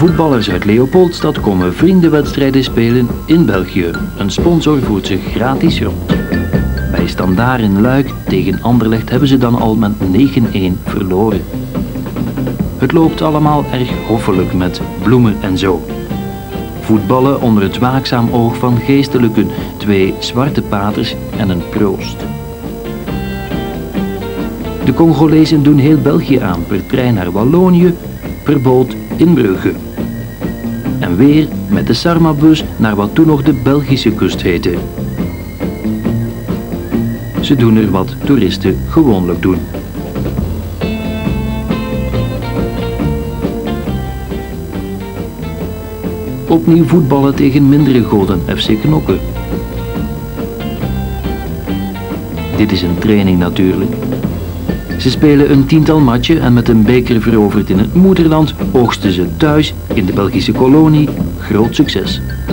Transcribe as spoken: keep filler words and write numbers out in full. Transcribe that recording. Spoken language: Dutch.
Voetballers uit Leopoldstad komen vriendenwedstrijden spelen in België. Een sponsor voert ze gratis rond. Bij Standaard in Luik tegen Anderlecht hebben ze dan al met negen-een verloren. Het loopt allemaal erg hoffelijk met bloemen en zo. Voetballen onder het waakzaam oog van geestelijken, twee zwarte paters en een proost. De Congolezen doen heel België aan per trein naar Wallonië, per boot in Brugge. En weer met de Sarmabus naar wat toen nog de Belgische kust heette. Ze doen er wat toeristen gewoonlijk doen. Opnieuw voetballen tegen mindere goden F C Knokke. Dit is een training natuurlijk. Ze spelen een tiental matchen en met een beker veroverd in het moederland oogsten ze thuis in de Belgische kolonie groot succes.